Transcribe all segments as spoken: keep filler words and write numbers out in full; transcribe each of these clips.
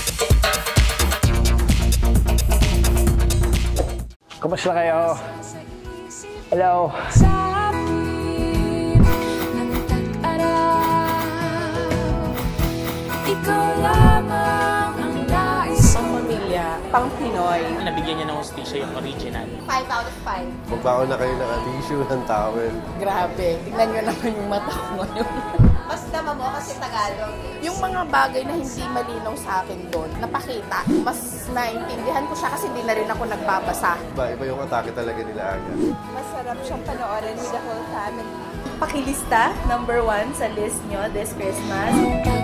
Kumusta kayo? Hello. Pang Pinoy. Nabigyan niya ng hostisya yung original. five out of five. Magbaon na kayo ng tissue ng towel. Grabe. Tingnan nyo naman yung mata ko ngayon. Mas tama mo kasi Tagalog. Yung mga bagay na hindi malinaw sa akin doon, napakita. Mas naintindihan ko siya kasi hindi na rin ako nagbabasa. Iba, iba yung atake talaga nila agad. Masarap siyang panoorin with the whole family. Pakilista, number one sa list nyo this Christmas.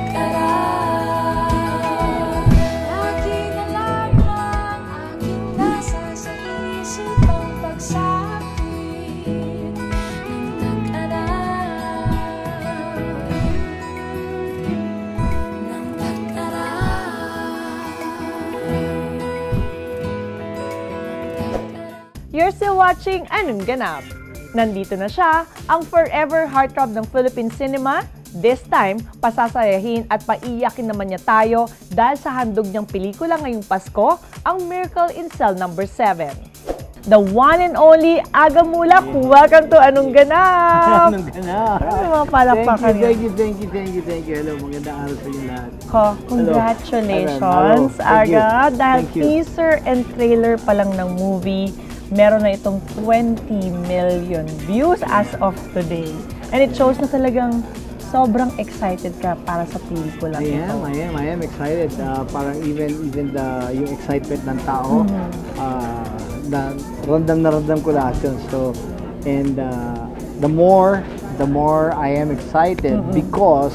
You're still watching Anong Ganap. Nandito na siya, ang forever heartthrob ng Philippine cinema. This time, pasasayahin at paiyakin naman niya tayo dahil sa handog niyang pelikula ngayong Pasko, ang Miracle in Cell number seven. The one and only Aga Mulak, welcome to Anong Ganap! Anong Ganap! Ano mga palakpakan niyo? Thank you, thank you, thank you, thank you. Hello, magandang araw sa inyo lahat. Ko, congratulations, Hello. Aga. Dahil Thank you. teaser and trailer pa lang ng movie, meron na itong twenty million views as of today. And it shows na talagang sobrang excited ka para sa pelikula. I am, I am, I am excited. Uh, parang even even the yung excitement ng tao, Mm-hmm. uh, na random na random ko lahat yun. So, and uh, the more, the more I am excited Mm-hmm. because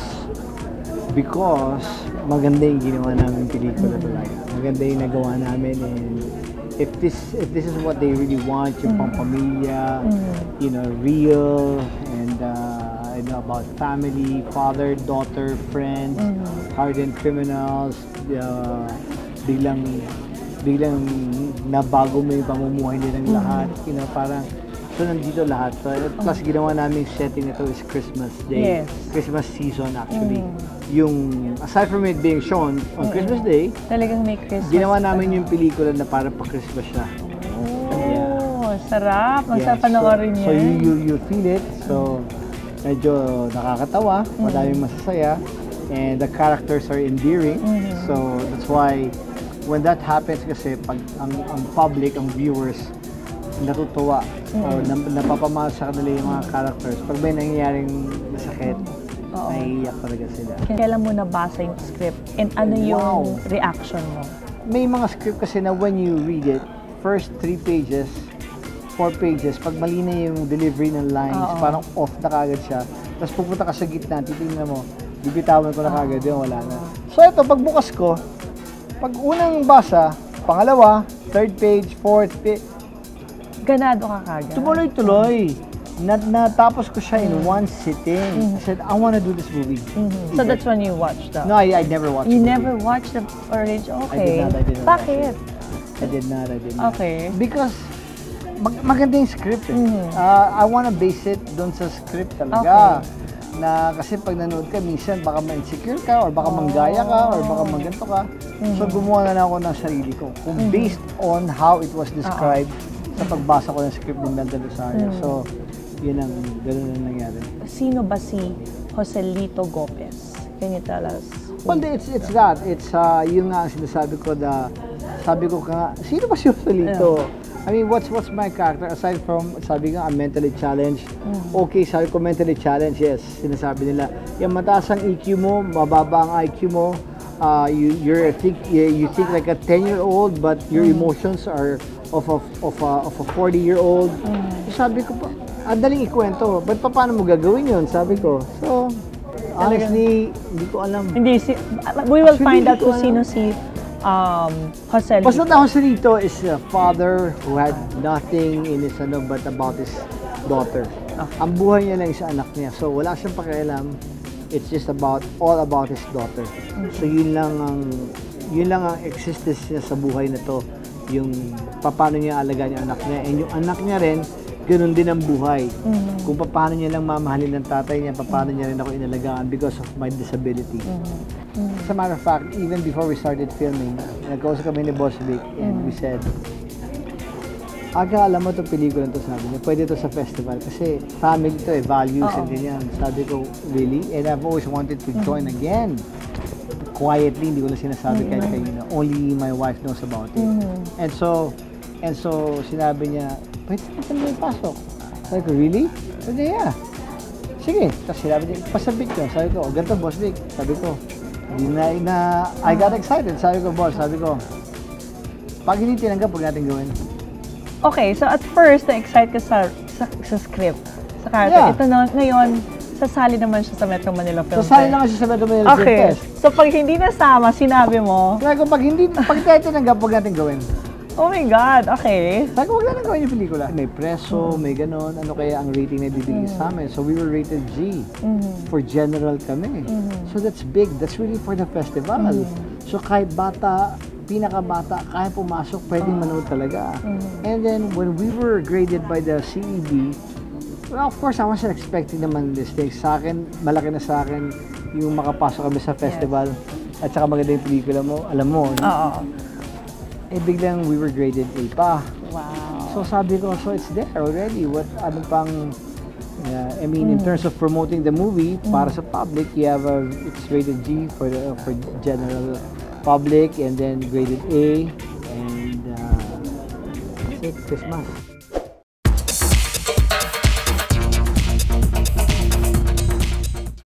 because maganda yung ginawa namin pelikula talaga. Maganda yung nagawa namin, and if this if this is what they really want, yung pampamilya, you know, real, and uh, you know, about family, father, daughter, friends, hardened criminals, uh, biglang biglang nabago mo yung pamumuhay nilang lahat, you know, parang so nandito lahat. So, plus ginawa namin setting nito is Christmas Day, Yes. Christmas season actually. Yung aside from it being shown on Christmas Day, Talagang may Christmas. ginawa namin yung pelikula na para pa-Christmas siya. Oh, sarap. Ang Yeah, sarap panoorin so, niya. so you, you, you feel it. So, medyo nakakatawa, madaming masasaya, and the characters are endearing. So, that's why when that happens kasi, pag ang, ang public, ang viewers, natutuwa o na, napapamahal sa kanila yung mga characters, pag may nangyayaring masakit, naiiyak talaga sila. Kailan mo nabasa yung script and ano yung Wow. reaction mo? May mga script kasi na when you read it, first three pages, four pages, pag mali na yung delivery ng lines, Oo. parang off na kagad siya. Tapos pupunta ka sa gitna, titingnan mo, bibitawan ko na kagad yun, wala na. So ito, pagbukas ko, pag unang basa, pangalawa, third page, fourth page, Ganado ka kagad? tuloy-tuloy. Na, natapos ko siya in one sitting. I said, I want to do this movie. So that's when you watched the... No, I, I never watched You the never movie. watched the original? I did Okay. not, I did not. Bakit? I did not, I did not. Okay. Because mag maganda yung script eh. Uh, I wanna base it doon sa script talaga. Na kasi pag nanood ka, minsan baka ma-insecure ka, or baka manggaya ka, or baka maganto ka. So gumawa na lang ako ng sarili ko. Kung based on how it was described sa pagbasa ko ng script ng Dante Rosario. So, yun ang gano'n ang nangyari. Sino ba si Joselito Gopez? Can you tell us? Well, it's it's that. It's uh, yung nga ang sinasabi ko na, sabi ko ka nga, sino ba si Joselito? I mean, what's what's my character aside from, sabi nga, I'm mentally challenged. Okay, sabi ko mentally challenged, yes. Sinasabi nila, yung mataas ang E Q mo, mababa ang I Q mo, uh, you you're think you think like a ten-year-old, but your emotions are of a of a of a forty-year-old. Sabi ko pa, ang daling ikwento. But pa, paano mo gagawin yun? Sabi ko. So, honestly, hindi ko alam. Hindi, si, we will Actually, find hindi out ko kung alam. sino si um, Joselito. Basta na Joselito is a father who had nothing in his ano but about his daughter. Ang buhay niya lang sa anak niya. So, wala siyang pakialam. It's just about, all about his daughter. So, yun lang ang, yun lang ang existence niya sa buhay na to. Yung paano niya alagaan yung anak niya. And yung anak niya rin, ganun din ang buhay. Kung paano niya lang mamahalin ng tatay niya, paano niya rin ako inalagaan because of my disability. As a matter of fact, even before we started filming, nagkausap kami ni Boss Vic and we said, Aga, alam mo itong pelikula to, sabi niya, pwede to sa festival kasi family to eh, values and ganyan. Sabi ko, really? And I've always wanted to join again. Quietly, hindi ko na sinasabi kahit kanina. Only my wife knows about it. And so, and so, sinabi niya, pwede na saan may pasok? Sabi ko, really? Sabi niya, yeah. Sige. Tapos sinabi niya, pasabit ko. Sabi ko, ganito, Boss Vic. Sabi ko, hindi na, na, I got excited. Sabi ko, boss, sabi ko, pag hindi tinanggap, huwag natin gawin. Okay, so at first, na-excite ka sa, sa, sa script, sa character. Yeah. Ito na, ngayon, sasali naman siya sa Metro Manila Film Fest. Sasali lang siya sa Metro Manila Film Okay, Fest. so pag hindi nasama, sinabi mo, Sabi ko, pag hindi, pag tayo tinanggap, huwag natin gawin. oh my God, okay. Sabi ko, huwag natin gawin yung pelikula. May preso, may ganon, ano kaya ang rating na ibibigay sa amin. So we were rated G. For general kami. So that's big. That's really for the festival. So kahit bata, pinakabata, kaya pumasok, pwedeng manood talaga. And then when we were graded by the C E B, well, of course, I wasn't expecting naman this thing. Sa akin, malaki na sa akin yung makapasok kami sa festival at saka maganda yung pelikula mo. Alam mo, Oo. eh biglang we were graded A pa. Wow. So sabi ko, so it's there already. What, ano pang, uh, I mean, in terms of promoting the movie, para sa public, you have a, it's rated G for the, for general public, and then graded A, and uh, that's it, Christmas.